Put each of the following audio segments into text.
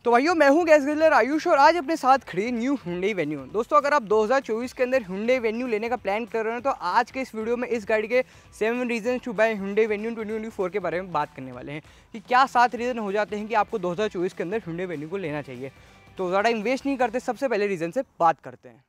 तो भाइयों मैं हूं गैस गिजलर आयुष और आज अपने साथ खड़ी न्यू Hyundai Venue। दोस्तों अगर आप 2024 के अंदर Hyundai Venue लेने का प्लान कर रहे हैं तो आज के इस वीडियो में इस गाड़ी के 7 reason to buy Hyundai Venue 2024 के बारे में बात करने वाले हैं कि क्या 7 रीज़न हो जाते हैं कि आपको 2024 के अंदर Hyundai Venue को लेना चाहिए। तो ज़्यादा टाइम वेस्ट नहीं करते, सबसे पहले रीज़न से बात करते हैं।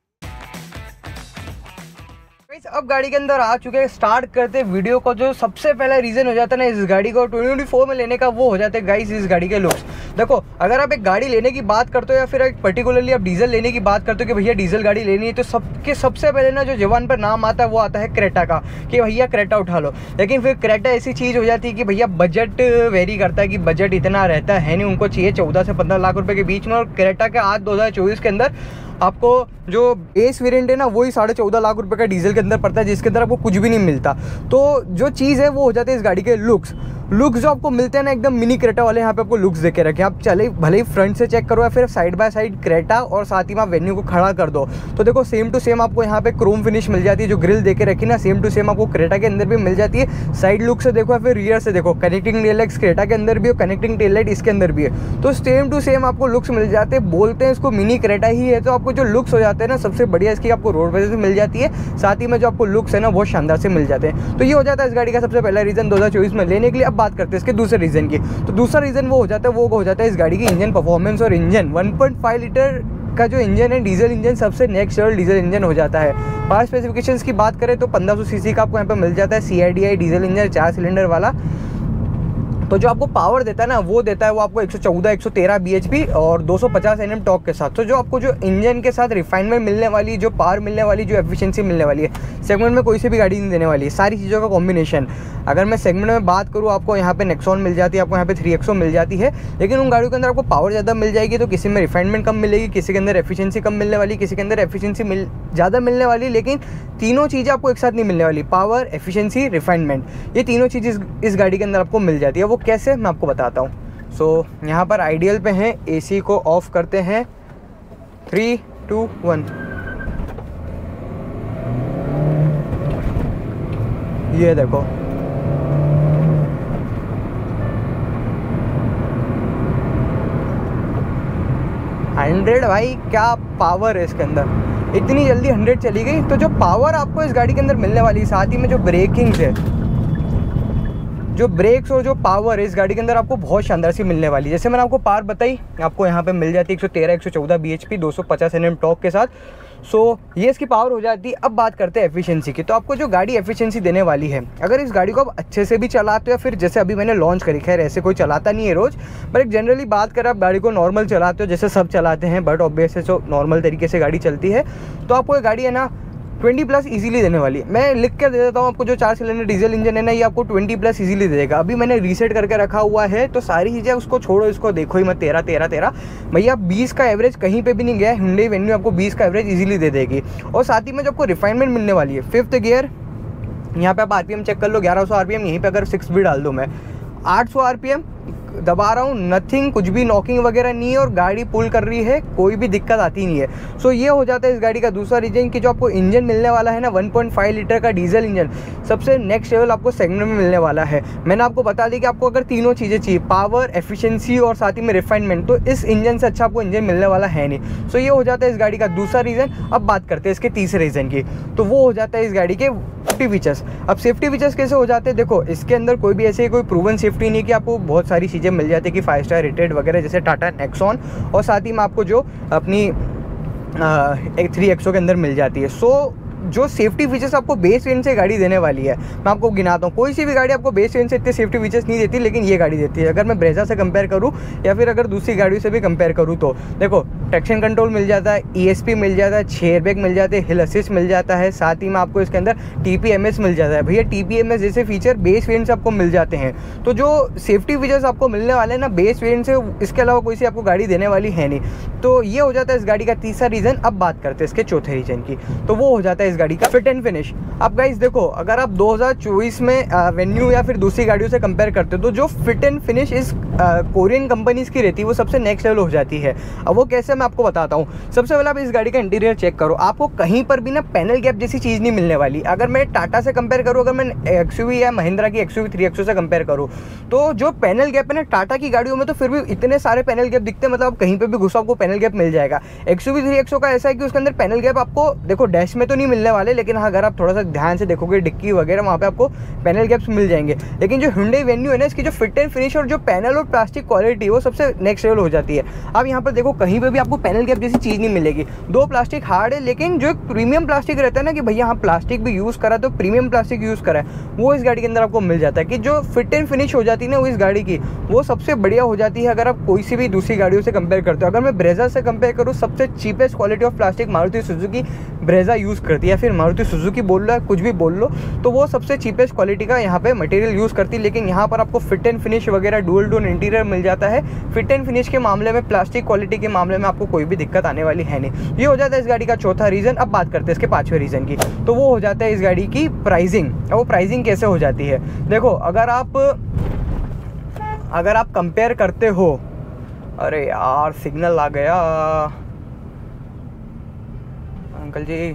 अब गाड़ी के अंदर आ चुके हैं, स्टार्ट करते वीडियो को। जो सबसे पहला रीज़न हो जाता है ना इस गाड़ी को 2024 में लेने का, वो हो जाते हैं गाइस इस गाड़ी के लुक्स। देखो अगर आप एक गाड़ी लेने की बात करते हो या फिर एक पर्टिकुलरली आप डीजल लेने की बात करते हो कि भैया डीजल गाड़ी लेनी है, तो सबसे पहले ना जो जवान पर नाम आता है वो आता है क्रेटा का, कि भैया क्रेटा उठा लो। लेकिन फिर क्रेटा ऐसी चीज़ हो जाती है कि भैया बजट वेरी करता है कि बजट इतना रहता है नहीं, उनको चाहिए 14 से 15 लाख रुपए के बीच में। और क्रेटा के आज 2024 के अंदर आपको जो बेस वेरिएंट है ना वही 14.5 लाख रुपए का डीजल के अंदर पड़ता है, जिसके अंदर आपको कुछ भी नहीं मिलता। तो जो चीज़ है वो हो जाती है इस गाड़ी के लुक्स जो आपको मिलते हैं ना एकदम मिनी क्रेटा वाले। यहाँ पे आपको लुक्स देके रखे, आप चले भले ही फ्रंट से चेक करो या फिर साइड बाय साइड क्रेटा और साथ ही में आप वेन्यू को खड़ा कर दो तो देखो सेम टू सेम आपको यहाँ पे क्रोम फिनिश मिल जाती है। जो ग्रिल देके रखी ना सेम टू सेम आपको क्रेटा के अंदर भी मिल जाती है। साइड लुक से देखो या फिर रियर से देखो, कनेक्टिंग टेल लाइट क्रेटा के अंदर भी है, कनेक्टिंग टेल लाइट इसके अंदर भी है। तो सेम टू सेम आपको लुक्स मिल जाते हैं। बोलते हैं इसको मिनी क्रेटा ही है, तो आपको जो लुक्स हो जाते हैं ना सबसे बढ़िया इसकी आपको रोड वजह से मिल जाती है। साथ ही में जो आपको लुक्स है ना बहुत शानदार से मिल जाते हैं। तो ये हो जाता है इस गाड़ी का सबसे पहला रीज़न 2024 में लेने के लिए। अब बात करते हैं इसके दूसरे रीज़न की। तो दूसरा रीज़न वो हो जाता है इस गाड़ी की इंजन परफॉर्मेंस। और इंजन 1.5 लीटर का जो इंजन है डीजल इंजन सबसे नेक्स्ट लेवल डीजल इंजन हो जाता है। पावर स्पेसिफिकेशंस की बात करें तो 1500 सीसी का आपको यहाँ पे मिल जाता है CIDI डीजल इंजन 4 सिलेंडर वाला। तो जो आपको पावर देता है ना वो देता है वो आपको 114-113 bhp और 250 Nm टॉर्क के साथ। तो जो आपको जो इंजन के साथ रिफाइनमेंट मिलने वाली, जो पावर मिलने वाली, जो एफिशिएंसी मिलने वाली है, सेगमेंट में कोई सी भी गाड़ी नहीं देने वाली है। सारी चीज़ों का कॉम्बिनेशन। अगर मैं सेगमेंट में बात करूँ आपको यहाँ पे नेक्सॉन मिल जाती है, आपको यहाँ पे 3XO मिल जाती है। लेकिन उन गाड़ियों के अंदर आपको पावर ज़्यादा मिल जाएगी तो किसी में रिफाइनमेंट कम मिलेगी, किसी के अंदर एफिशिएंसी कम मिलने वाली, किसी के अंदर एफिशिएंसी ज़्यादा मिलने वाली। लेकिन तीनों चीज़ें आपको एक साथ नहीं मिलने वाली, पावर, एफिशिएंसी, रिफाइनमेंट, ये तीनों चीज़ इस गाड़ी के अंदर आपको मिल जाती है। वो कैसे मैं आपको बताता हूँ। सो यहाँ पर आइडियल पे हैं, AC को ऑफ करते हैं। 3, 2, 1। ये देखो 100 भाई, क्या पावर है इसके अंदर। इतनी जल्दी 100 चली गई। तो जो पावर आपको इस गाड़ी के अंदर मिलने वाली है, साथ ही में जो ब्रेकिंग्स है, जो ब्रेक्स और जो पावर है इस गाड़ी के अंदर आपको बहुत शानदार सी मिलने वाली है। जैसे मैंने आपको पावर बताई, आपको यहाँ पे मिल जाती है 113-114 bhp 250 Nm टॉर्क के साथ। सो ये इसकी पावर हो जाती है। अब बात करते हैं एफिशिएंसी की। तो आपको जो गाड़ी एफिशिएंसी देने वाली है, अगर इस गाड़ी को आप अच्छे से भी चलाते हो या फिर जैसे अभी मैंने लॉन्च करी, खैर ऐसे कोई चलाता नहीं है रोज़, पर एक जनरली बात करें आप गाड़ी को नॉर्मल चलाते हो जैसे सब चलाते हैं, बट ऑब्वियसली जो नॉर्मल तरीके से गाड़ी चलती है, तो आपको ये गाड़ी है ना 20+ इजीली देने वाली है। मैं लिख कर दे देता हूँ आपको, जो 4 सिलेंडर डीजल इंजन है ना ये आपको 20+ इजीली दे देगा। अभी मैंने रीसेट करके रखा हुआ है तो सारी चीज़ें उसको छोड़ो, इसको देखो ही मत। 13 भैया 20 का एवरेज कहीं पे भी नहीं गया है। Hyundai Venue आपको 20 का एवरेज इजीली दे देगी। और साथ ही में जो आपको रिफाइनमेंट मिलने वाली है, 5th गियर, यहाँ पे आप RPM चेक कर लो, 1100 RPM। यहीं पर अगर 6 भी डाल दूँ मैं, 800 RPM दबा रहा हूँ, नथिंग, कुछ भी नॉकिंग वगैरह नहीं है और गाड़ी पुल कर रही है, कोई भी दिक्कत आती नहीं है। सो ये हो जाता है इस गाड़ी का दूसरा रीजन कि जो आपको इंजन मिलने वाला है ना 1.5 लीटर का डीजल इंजन सबसे नेक्स्ट लेवल आपको सेगमेंट में मिलने वाला है। मैंने आपको बता दी कि आपको अगर तीनों चीज़ें चाहिए, पावर, एफिशिएंसी और साथ ही में रिफाइनमेंट, तो इस इंजन से अच्छा आपको इंजन मिलने वाला है नहीं। सो ये हो जाता है इस गाड़ी का दूसरा रीज़न। अब बात करते हैं इसके तीसरे रीज़न की। तो वो हो जाता है इस गाड़ी के सेफ्टी फीचर्स। अब सेफ्टी फीचर्स कैसे हो जाते हैं, देखो इसके अंदर कोई भी ऐसे कोई प्रूवन सेफ्टी नहीं कि आपको बहुत सारी चीज़ें मिल जाती है कि 5 स्टार रेटेड वगैरह, जैसे टाटा नेक्सॉन, और साथ ही में आपको जो अपनी एक 3XO के अंदर मिल जाती है। सो जो सेफ्टी फीचर्स आपको बेस वेरिएंट से गाड़ी देने वाली है, मैं आपको गिनाता हूँ। कोई सी भी गाड़ी आपको बेस वेरिएंट से इतने सेफ्टी फीचर्स नहीं देती, लेकिन ये गाड़ी देती है। अगर मैं ब्रेजा से कंपेयर करूँ या फिर अगर दूसरी गाड़ियों से भी कंपेयर करूँ तो देखो ट्रैक्शन कंट्रोल मिल जाता है, ESP मिल जाता है, 6 एयरबैग मिल जाते हैं, हिल असिस्ट मिल जाता है, साथ ही में आपको इसके अंदर TPMS मिल जाता है। भैया TPMS जैसे फीचर बेस वेरिएंट से आपको मिल जाते हैं। तो जो सेफ्टी फीचर्स आपको मिलने वाले हैं ना बेस वेरिएंट से, इसके अलावा कोई सी आपको गाड़ी देने वाली है नहीं। तो ये हो जाता है इस गाड़ी का तीसरा रीज़न। अब बात करते हैं इसके चौथे रीज़न की। तो वो हो जाता है इस इस गाड़ी का फिट एंड फिनिश। अब गाइस देखो, अगर आप 2024 में वेन्यू या फिर दूसरी गाड़ियों से कंपेयर करते हो तो जो फिट एंड फिनिश इस कोरियन कंपनीज की रहती है वो सबसे नेक्स्ट लेवल हो जाती है। अब वो कैसे, मैं आपको बताता हूँ। सबसे पहले आप इस गाड़ी का इंटीरियर चेक करो, आपको कहीं पर भी ना पैनल गैप जैसी चीज़ नहीं मिलने वाली। अगर मैं टाटा से कंपेयर करूँ, अगर मैं XUV या महिंद्रा की XUV 3XO से कंपेयर करूँ, तो जो पैनल गैप है ना टाटा की गाड़ियों में तो फिर भी इतने सारे पैनल गैप दिखते हैं, मतलब आप कहीं पे भी घुसो आपको पैनल गैप मिल जाएगा। XUV 3XO का ऐसा है कि उसके अंदर पैनल गैप आपको देखो डैश में तो नहीं मिलने वाले, लेकिन हाँ अगर आप थोड़ा सा ध्यान से देखोगे डिक्की वगैरह वहाँ पे आपको पैनल गैप्स मिल जाएंगे। लेकिन जो Hyundai Venue है ना, इसकी जो फिट एंड फिनिश और जो पैनल और प्लास्टिक क्वालिटी वो सबसे नेक्स्ट लेवल हो जाती है। अब यहाँ पर देखो कहीं पे भी आपको पैनल गैप जैसी चीज़ नहीं मिलेगी। दो प्लास्टिक हार्ड है, लेकिन जो प्रीमियम प्लास्टिक रहता है ना कि भैया हाँ प्लास्टिक भी यूज़ करा तो प्रीमियम प्लास्टिक यूज़ करा है, वो इस गाड़ी के अंदर आपको मिल जाता है। कि जो फिट एंड फिनिश हो जाती है ना वो इस गाड़ी की, वो सबसे बढ़िया हो जाती है अगर आप कोई सी भी दूसरी गाड़ियों से कंपेयर करते हो। अगर मैं ब्रेजा से कंपेयर करूँ, सबसे cheapest quality of plastic Maruti Suzuki Brezza use करती है, या फिर मारुति सुजुकी बोल लो कुछ भी बोल लो, तो वो सबसे चीपेस्ट क्वालिटी का यहाँ पे मटेरियल यूज़ करती है। लेकिन यहाँ पर आपको फिट एंड फिनिश वगैरह डुअल टोन इंटीरियर मिल जाता है। फिट एंड फिनिश के मामले में, प्लास्टिक क्वालिटी के मामले में आपको कोई भी दिक्कत आने वाली है नहीं। ये हो जाता है इस गाड़ी का चौथा रीज़न। अब बात करते हैं इसके पाँचवें रीज़न की, तो वो हो जाता है इस गाड़ी की प्राइसिंग। अब वो प्राइसिंग कैसे हो जाती है, देखो अगर आप कंपेयर करते हो, अरे यार सिग्नल आ गया अंकल जी,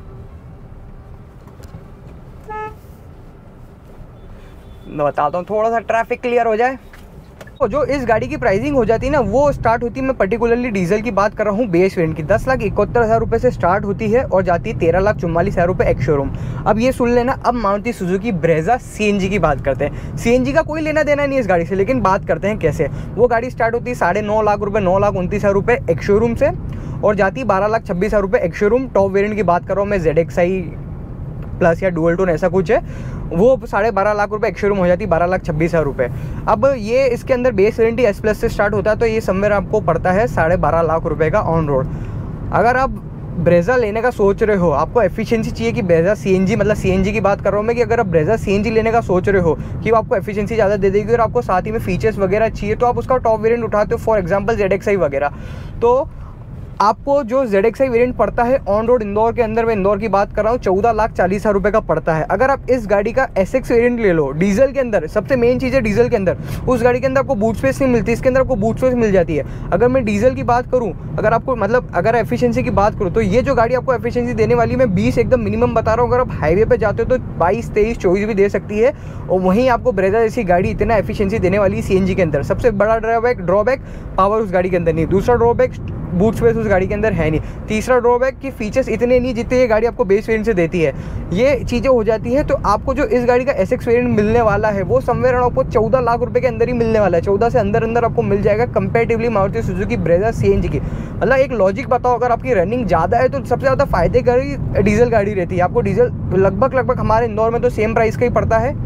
मैं बताता हूँ थोड़ा सा ट्रैफिक क्लियर हो जाए। तो जो इस गाड़ी की प्राइसिंग हो जाती है ना वो स्टार्ट होती है, मैं पर्टिकुलरली डीजल की बात कर रहा हूँ, बेस वेरिएंट की 10,71,000 रुपये से स्टार्ट होती है और जाती है 13,44,000 रुपये एक्स शोरूम। अब ये सुन लेना। अब मारुति सुजुकी ब्रेजा CNG की बात करते हैं। CNG का कोई लेना देना नहीं इस गाड़ी से, लेकिन बात करते हैं कैसे। वो गाड़ी स्टार्ट होती है 9.5 लाख रुपये, 9,29,000 रुपये एक्स शोरूम से, और जाती है 12,26,000 रुपये एक्स शोरूम। टॉप वेरिएंट की बात कर रहा हूँ मैं, ZXi प्लस या डुअल टोन ऐसा कुछ है, वो 12.5 लाख रुपये एक्स शोरूम हो जाती है 12,26,000 रुपये। अब ये इसके अंदर बेस वेरिएंट S प्लस से स्टार्ट होता है, तो ये समवेयर आपको पड़ता है 12.5 लाख रुपये का ऑन रोड। अगर आप ब्रेजा लेने का सोच रहे हो, आपको एफिशिएंसी चाहिए कि ब्रेजा CNG, मतलब CNG की बात कर रहा हूँ मैं, कि अगर आप ब्रेजा CNG लेने का सोच रहे हो कि वो आपको एफिशिएंसी ज़्यादा दे देगी और आपको साथ ही में फीचर्स वगैरह चाहिए, तो आप उसका टॉप वेरिएंट उठाते हो, फॉर एग्जांपल ZXi वगैरह, तो आपको जो ZXi वेरिएंट पड़ता है ऑन रोड इंदौर के अंदर, मैं इंदौर की बात कर रहा हूँ, 14,40,000 रुपये का पड़ता है। अगर आप इस गाड़ी का SX वेरिएंट ले लो डीजल के अंदर, सबसे मेन चीज़ है डीजल के अंदर, उस गाड़ी के अंदर आपको बूट स्पेस नहीं मिलती, इसके अंदर आपको बूट स्पेस मिल जाती है। अगर मैं डीजल की बात करूँ, अगर आपको मतलब अगर एफिशिएंसी की बात करूँ, तो ये जो गाड़ी आपको एफिशिएंसी देने वाली, मैं 20 एकदम मिनिमम बता रहा हूँ। अगर आप हाईवे पर जाते हो तो 22, 23, 24 भी दे सकती है, और वहीं आपको ब्रेजा जैसी गाड़ी इतना एफिशिएंसी देने वाली है CNG के अंदर। सबसे बड़ा ड्रॉबैक पावर उस गाड़ी के अंदर नहीं, दूसरा ड्रॉबैक बूट स्पेस उस गाड़ी के अंदर है नहीं, तीसरा ड्रॉबैक की फीचर्स इतने नहीं जितने ये गाड़ी आपको बेस वेरिएंट से देती है। ये चीज़ें हो जाती है, तो आपको जो इस गाड़ी का SX वेरिएंट मिलने वाला है वो समवेयर आपको 14 लाख रुपए के अंदर ही मिलने वाला है। 14 से अंदर आपको मिल जाएगा comparatively Maruti Suzuki Brezza CNG की। मतलब एक लॉजिक बताओ, अगर आपकी रनिंग ज़्यादा है तो सबसे ज़्यादा फायदे का डीजल गाड़ी रहती है। आपको डीजल लगभग हमारे इंदौर में तो सेम प्राइस का ही पड़ता है,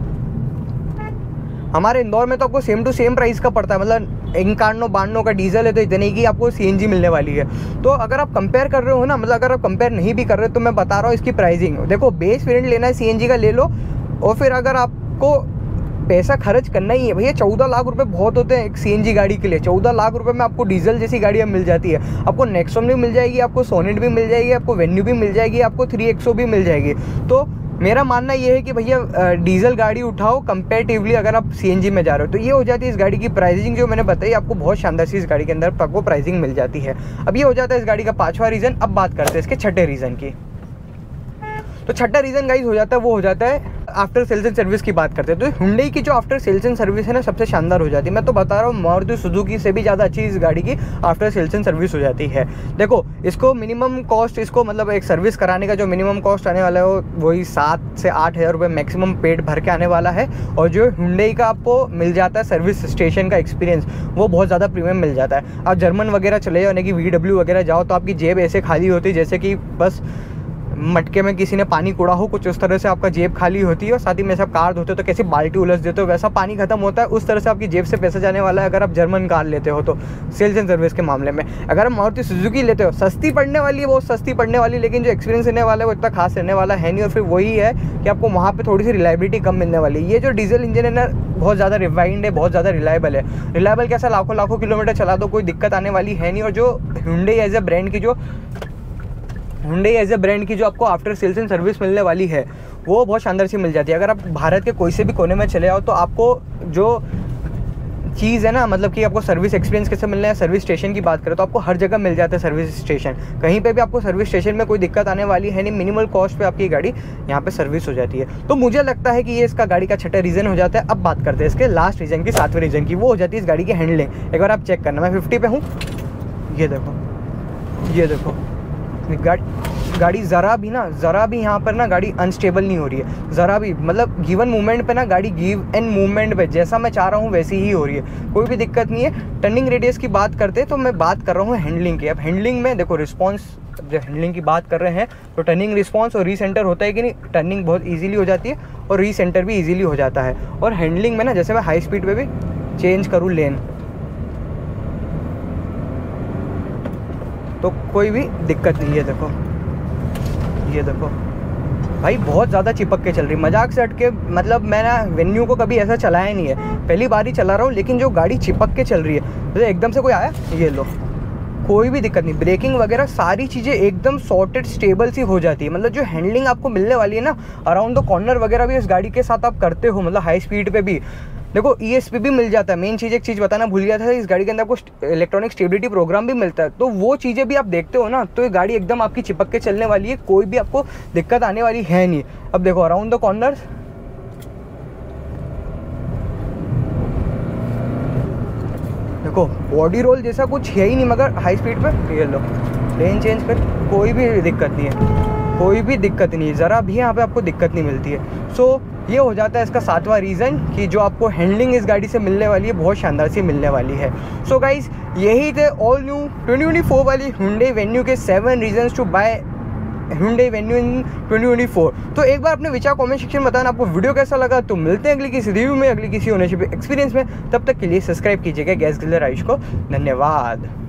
हमारे इंदौर में तो आपको सेम टू सेम प्राइस का पड़ता है, मतलब 91-92 का डीजल है तो इतने की आपको CNG मिलने वाली है। तो अगर आप कंपेयर कर रहे हो ना, मतलब अगर आप कंपेयर नहीं भी कर रहे तो मैं बता रहा हूँ इसकी प्राइसिंग। देखो बेस वेरिएंट लेना है CNG का ले लो, और फिर अगर आपको पैसा खर्च करना ही है भैया, 14 लाख रुपए बहुत होते हैं एक CNG गाड़ी के लिए। 14 लाख रुपए में आपको डीजल जैसी गाड़ियाँ मिल जाती है, आपको नेक्सॉन भी मिल जाएगी, आपको सोनेट भी मिल जाएगी, आपको वेन्यू भी मिल जाएगी, आपको 3XO भी मिल जाएगी। तो मेरा मानना ये है कि भैया डीजल गाड़ी उठाओ कंपेरेटिवली अगर आप CNG में जा रहे हो। तो ये हो जाती है इस गाड़ी की प्राइसिंग, जो मैंने बताई आपको बहुत शानदार सी इस गाड़ी के अंदर आपको प्राइसिंग मिल जाती है। अब ये हो जाता है इस गाड़ी का 5वां रीज़न। अब बात करते हैं इसके 6ठे रीज़न की। तो 6ठा रीज़न गाइस हो जाता है, वो हो जाता है आफ्टर सेल्स एंड सर्विस की बात करते हैं। तो Hyundai की जो आफ्टर सेल्स एंड सर्विस है ना सबसे शानदार हो जाती है। मैं तो बता रहा हूँ मारुति सुजुकी से भी ज़्यादा अच्छी इस गाड़ी की आफ्टर सेल्स एंड सर्विस हो जाती है। देखो इसको मिनिमम कॉस्ट, इसको मतलब एक सर्विस कराने का जो मिनिमम कॉस्ट आने वाला है वही 7 से 8 हज़ार रुपये मैक्सिमम पेड भर के आने वाला है। और जो Hyundai का आपको मिल जाता है सर्विस स्टेशन का एक्सपीरियंस, वो बहुत ज़्यादा प्रीमियम मिल जाता है। आप जर्मन वगैरह चले जाओ, यानी कि VW वगैरह जाओ तो आपकी जेब ऐसे खाली होती है जैसे कि बस मटके में किसी ने पानी कूड़ा हो, कुछ उस तरह से आपका जेब खाली होती है। और साथ ही में सब कार धोते हो तो कैसी बाल्टी उलझ देते हो, वैसा पानी खत्म होता है, उस तरह से आपकी जेब से पैसा जाने वाला है अगर आप जर्मन कार लेते हो तो सेल्स एंड सर्विस के मामले में। अगर आप मारुति सुजुकी लेते हो, सस्ती पड़ने वाली है, बहुत सस्ती पड़ने वाली, लेकिन जो एक्सपीरियंस रहने वाला है वो इतना खास रहने वाला है नहीं। और फिर वही है कि आपको वहाँ पर थोड़ी सी रिलायबिलिटी कम मिलने वाली है। ये जो डीजल इंजन है ना बहुत ज़्यादा रिवाइंड है, बहुत ज़्यादा रिलायबल है। रिलायबल कैसा, लाखों किलोमीटर चला दो कोई दिक्कत आने वाली है नहीं। और जो Hyundai एज ए ब्रांड की जो Hyundai एज ए ब्रांड की जो आपको आफ्टर सेल्स एंड सर्विस मिलने वाली है वो बहुत शानदार सी मिल जाती है। अगर आप भारत के कोई से भी कोने में चले आओ तो आपको जो चीज़ है ना, मतलब कि आपको सर्विस एक्सपीरियंस कैसे मिलना है, सर्विस स्टेशन की बात करें तो आपको हर जगह मिल जाता है सर्विस स्टेशन। कहीं पे भी आपको सर्विस स्टेशन में कोई दिक्कत आने वाली है नहीं, मिनिमल कॉस्ट पे आपकी गाड़ी यहाँ पे सर्विस हो जाती है। तो मुझे लगता है कि ये इसका गाड़ी का छठा रीज़न हो जाता है। अब बात करते हैं इसके लास्ट रीज़न की, 7वें रीज़न की। वो हो जाती है इस गाड़ी की हैंडलिंग। एक बार आप चेक करना, मैं 50 पे हूँ, ये देखो गाड़ी ज़रा भी यहाँ पर ना गाड़ी अनस्टेबल नहीं हो रही है, ज़रा भी। मतलब गिवन मूवमेंट पे ना गाड़ी गिव एंड मूवमेंट पे जैसा मैं चाह रहा हूँ वैसी ही हो रही है, कोई भी दिक्कत नहीं है। टर्निंग रेडियस की बात करते हैं तो मैं बात कर रहा हूँ हैंडलिंग की। अब हैंडलिंग में देखो रिस्पॉन्स, जब हैंडलिंग की बात कर रहे हैं तो टर्निंग रिस्पॉन्स और रीसेंटर होता है कि नहीं, टर्निंग बहुत ईजिली हो जाती है और रीसेंटर भी ईजिली हो जाता है। और हैंडलिंग में ना जैसे मैं हाई स्पीड पर भी चेंज करूँ लेन तो कोई भी दिक्कत नहीं है। ये देखो भाई बहुत ज़्यादा चिपक के चल रही, मजाक से हट के। मतलब मैंने वेन्यू को कभी ऐसा चलाया नहीं है, पहली बार ही चला रहा हूँ, लेकिन जो गाड़ी चिपक के चल रही है, तो एकदम से कोई आया, ये लो, कोई भी दिक्कत नहीं। ब्रेकिंग वगैरह सारी चीज़ें एकदम सॉर्टेड स्टेबल सी हो जाती है। मतलब जो हैंडलिंग आपको मिलने वाली है ना, अराउंड द कॉर्नर वगैरह भी इस गाड़ी के साथ आप करते हो, मतलब हाई स्पीड पे भी। देखो ESP भी मिल जाता है। मेन चीज़, एक चीज़ बताना भूल गया था, इस गाड़ी के अंदर आपको इलेक्ट्रॉनिक स्टेबिलिटी प्रोग्राम भी मिलता है। तो वो चीज़ें भी आप देखते हो ना, तो ये गाड़ी एकदम आपकी चिपक के चलने वाली है, कोई भी आपको दिक्कत आने वाली है नहीं। अब देखो अराउंड द कॉर्नर्स, देखो बॉडी रोल जैसा कुछ है ही नहीं, मगर हाई स्पीड पर ये लो लेन चेंज कर, कोई भी दिक्कत नहीं है, कोई भी दिक्कत नहीं है, ज़रा भी यहाँ पे आपको दिक्कत नहीं मिलती है। सो ये हो जाता है इसका 7वां रीज़न कि जो आपको हैंडलिंग इस गाड़ी से मिलने वाली है बहुत शानदार सी मिलने वाली है। सो गाइस यही थे ऑल न्यू 2024 वाली Hyundai Venue के 7 reasons to buy Hyundai Venue in 2024। तो एक बार अपने विचार कमेंट सेक्शन में बताना आपको वीडियो कैसा लगा। तो मिलते हैं अगली किसी रिव्यू में, अगली किसी ओनरशिप एक्सपीरियंस में। तब तक के लिए सब्सक्राइब कीजिएगा गैस ग्रिलर आयुष को। धन्यवाद।